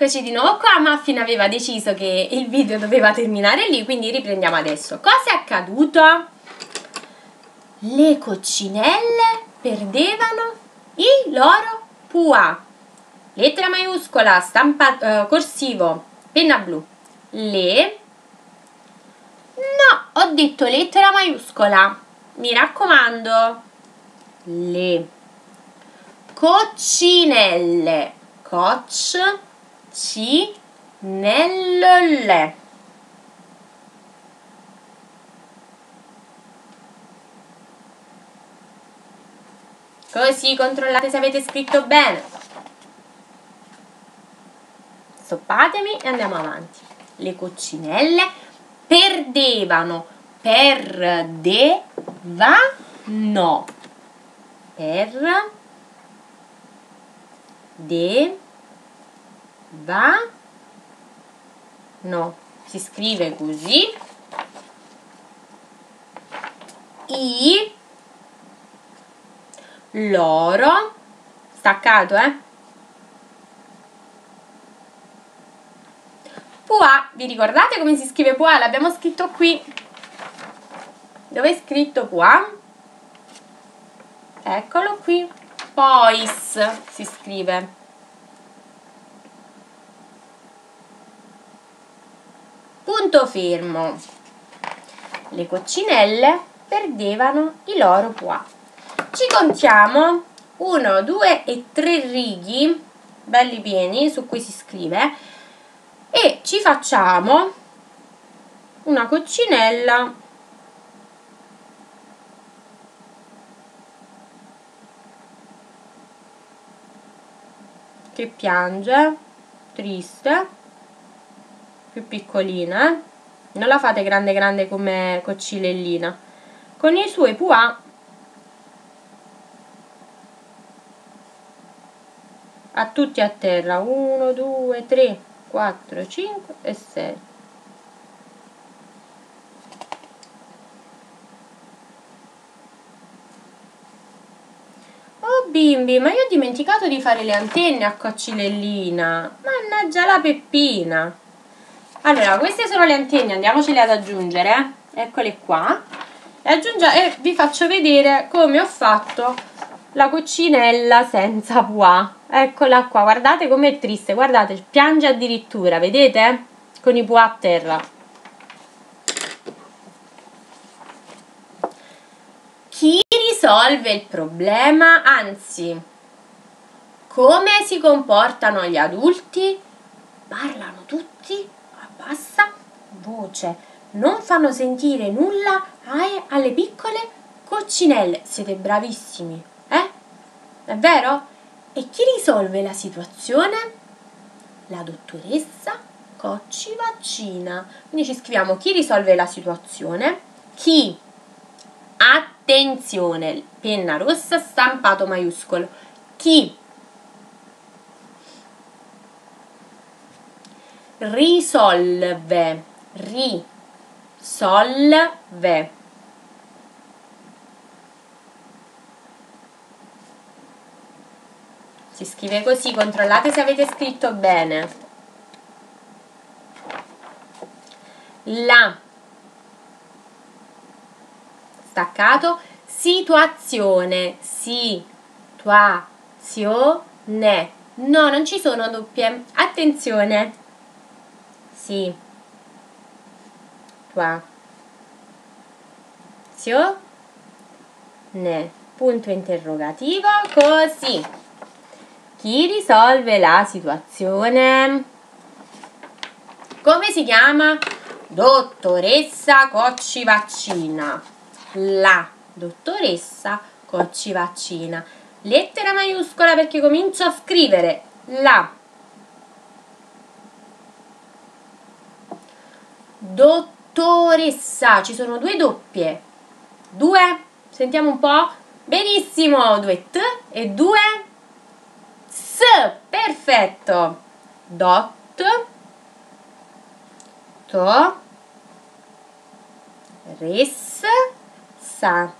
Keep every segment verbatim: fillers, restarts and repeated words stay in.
Eccoci di nuovo qua. Muffin aveva deciso che il video doveva terminare lì, quindi riprendiamo adesso. Cosa è accaduto? Le coccinelle perdevano i loro pua. Lettera maiuscola, stampa, eh, corsivo, penna blu. Le... No, ho detto lettera maiuscola. Mi raccomando. Le coccinelle. Coc, ci, nell'olle. Così controllate se avete scritto bene. Stoppatemi e andiamo avanti. Le coccinelle perdevano, perdevano, per, de, va, no, si scrive così, i, loro, staccato, eh? Pua, vi ricordate come si scrive pua? L'abbiamo scritto qui. Dove è scritto pua? Eccolo qui. Puis si scrive. Punto fermo. Le coccinelle perdevano i loro pua. Ci contiamo uno, due e tre righi belli pieni su cui si scrive e ci facciamo una coccinella che piange, triste, più piccolina, eh? Non la fate grande grande come coccinellina, con i suoi pua a tutti a terra. Uno, due, tre, quattro, cinque e sei. Oh bimbi, ma io ho dimenticato di fare le antenne a coccinellina. Mannaggia la Peppina. Allora, queste sono le antenne, andiamocele ad aggiungere. Eccole qua. E, e vi faccio vedere come ho fatto la coccinella senza pua. Eccola qua, guardate com'è triste, guardate, piange addirittura, vedete? Con i pua a terra. Chi risolve il problema? Anzi, come si comportano gli adulti? Parlano tutti a bassa voce, non fanno sentire nulla alle piccole coccinelle. Siete bravissimi, eh? È vero? E chi risolve la situazione? La dottoressa Cocci Vaccina. Quindi ci scriviamo chi risolve la situazione, chi, attenzione, penna rossa, stampato maiuscolo, chi risolve, risolve. Si scrive così, controllate se avete scritto bene. La, staccato, situazione, situazione. No, non ci sono doppie. Attenzione. Sì. Tua. Sio. Ne. Punto interrogativo. Così. Chi risolve la situazione? Come si chiama? Dottoressa Cocci Vaccina. La dottoressa Cocci Vaccina. Lettera maiuscola perché comincio a scrivere la dottoressa. Ci sono due doppie. Due? Sentiamo un po'. Benissimo. Due T e due S. Perfetto. Dot. To. Res. Sa.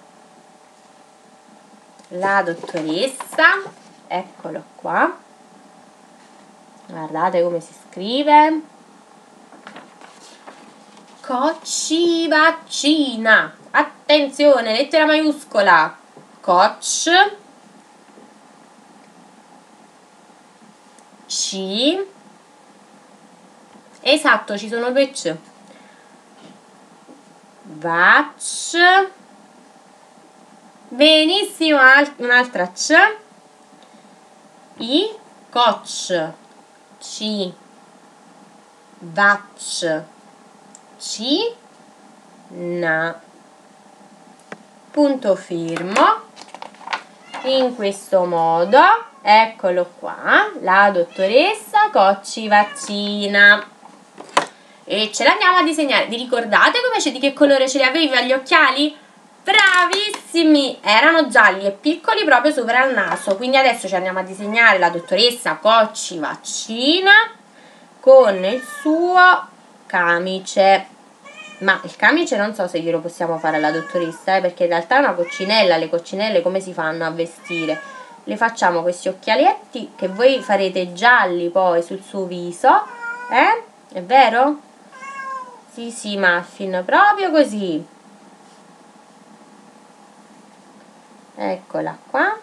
La dottoressa, eccolo qua, Guardate come si scrive. Cocci vaccina. Attenzione, lettera maiuscola. Coc. C. Esatto, ci sono due C. Vac. Benissimo, un'altra C. I. Coc. C. Vac. C. Na. Punto firmo. In questo modo, eccolo qua, la dottoressa Cocci vaccina. E ce l'andiamo a disegnare. Vi ricordate come, di che colore ce li aveva gli occhiali? Bravissimi! Erano gialli e piccoli proprio sopra il naso. Quindi adesso ci andiamo a disegnare la dottoressa Cocci vaccina con il suo camice. Ma il camice non so se glielo possiamo fare alla dottoressa, eh, perché in realtà è una coccinella. Le coccinelle come si fanno a vestire? Le facciamo questi occhialetti che voi farete gialli poi sul suo viso, eh? È vero? Sì, sì, Muffin, proprio così. Eccola qua.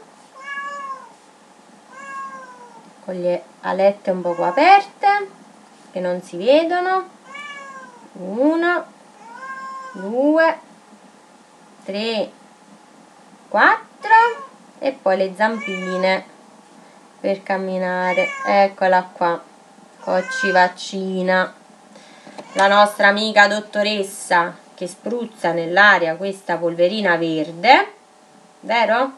Con le alette un poco aperte, che non si vedono. Uno. due, tre, quattro e poi le zampine per camminare. Eccola qua, Cocci vaccina, la nostra amica dottoressa che spruzza nell'aria questa polverina verde, vero?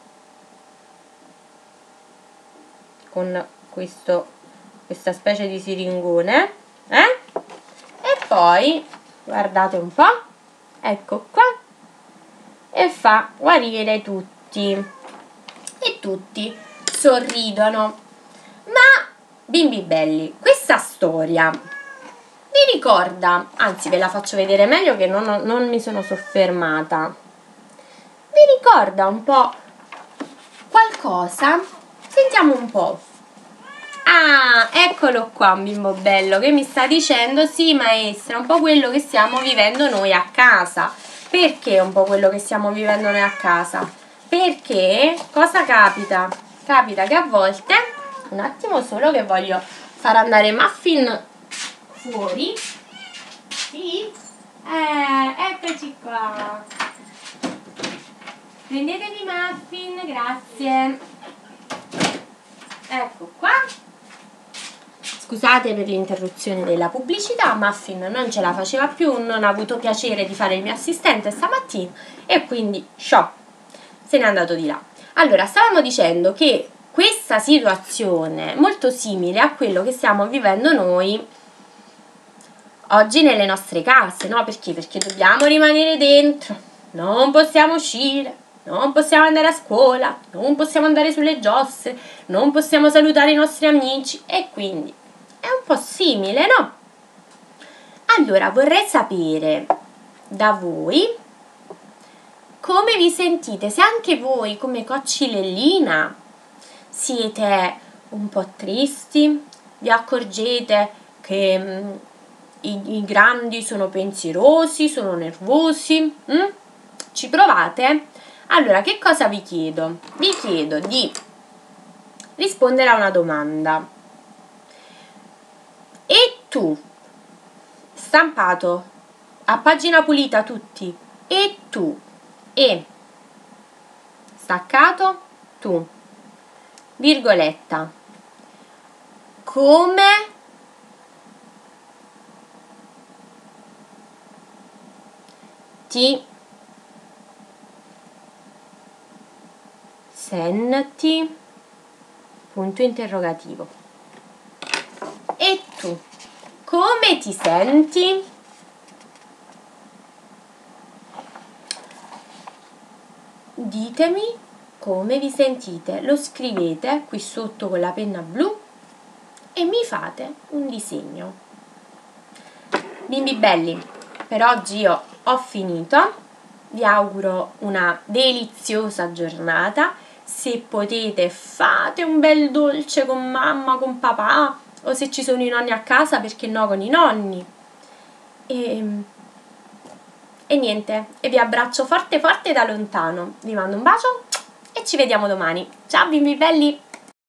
Con questo, questa specie di siringone, eh? E poi guardate un po'. Ecco qua, e fa guarire tutti e tutti sorridono. Ma bimbi belli, questa storia vi ricorda, anzi ve la faccio vedere meglio che non, non mi sono soffermata, vi ricorda un po' qualcosa? Sentiamo un po'. Ah, eccolo qua un bimbo bello che mi sta dicendo: sì maestra, un po' quello che stiamo vivendo noi a casa. Perché un po' quello che stiamo vivendo noi a casa? Perché cosa capita? Capita che a volte, un attimo solo che voglio far andare Muffin fuori. Sì? Eh, eccoci qua. Prendetevi Muffin, grazie. Ecco qua. Scusate per l'interruzione della pubblicità, Muffin non ce la faceva più, non ha avuto piacere di fare il mio assistente stamattina e quindi sciò, se n'è andato di là. Allora, stavamo dicendo che questa situazione è molto simile a quello che stiamo vivendo noi oggi nelle nostre case, no? Perché? Perché dobbiamo rimanere dentro, non possiamo uscire, non possiamo andare a scuola, non possiamo andare sulle giostre, non possiamo salutare i nostri amici e quindi è un po' simile, no? Allora, vorrei sapere da voi come vi sentite, se anche voi, come Cocci Lellina, siete un po' tristi, vi accorgete che mh, i, i grandi sono pensierosi, sono nervosi, mh? Ci provate? Allora, che cosa vi chiedo? Vi chiedo di rispondere a una domanda. E tu, stampato a pagina pulita tutti, e tu, e staccato tu, virgoletta, come ti senti, punto interrogativo. E tu, come ti senti? Ditemi come vi sentite, lo scrivete qui sotto con la penna blu e mi fate un disegno. Bimbi belli, per oggi io ho finito, vi auguro una deliziosa giornata, se potete fate un bel dolce con mamma, con papà, o se ci sono i nonni a casa, perché no con i nonni. E, e niente, e vi abbraccio forte forte da lontano, vi mando un bacio e ci vediamo domani. Ciao bimbi belli!